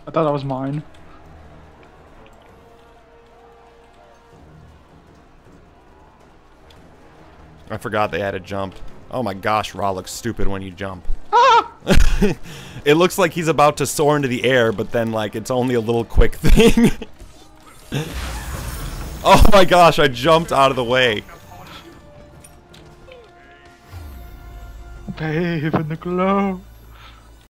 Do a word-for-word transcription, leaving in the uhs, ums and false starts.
I thought that was mine. I forgot they had a jump. Oh my gosh, Ra looks stupid when you jump. Ah! It looks like he's about to soar into the air, but then like it's only a little quick thing. Oh my gosh, I jumped out of the way. Bathe in the glow.